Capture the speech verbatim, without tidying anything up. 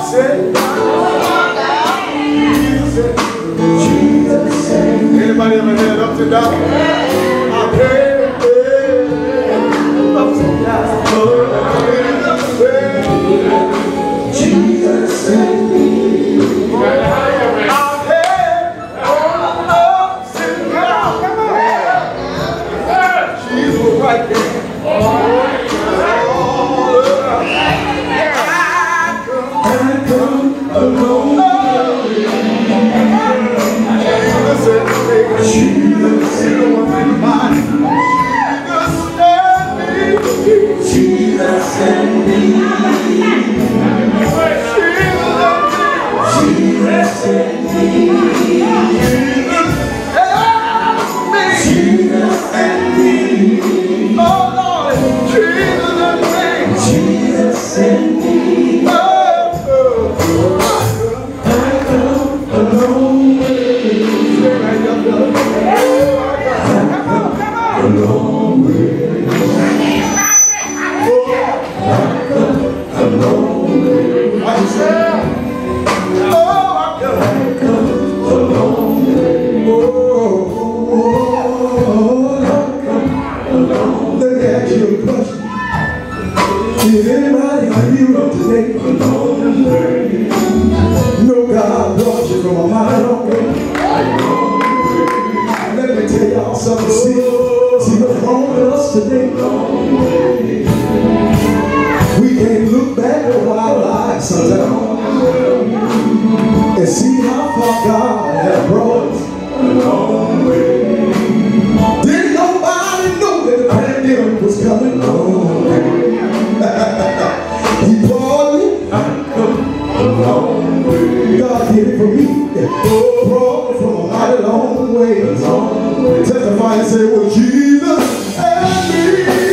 Anybody ever had ups and downs? I've had ups and downs. Jesus sent me. I've had ups and downs. Jesus was right there. I come alone. Jesus, you know what I'm about. Jesus and me. Jesus and me. Jesus and me. Oh Lord, Jesus and me. Jesus and me. Oh, I come alone. Alone with alone with myself. Oh, I come alone with oh, I come alone. Let me ask you a question. Is anybody here today alone? No, God brought you from a mile away. Let me tell y'all something. See, see what's wrong with us today? We can't look back over our lives sometimes and see how far God has brought us. Didn't nobody know that the pandemic was coming on. He brought me. I come along with God did it for me. Brought me from a mighty long way. Testify and say, well, Jesus and me.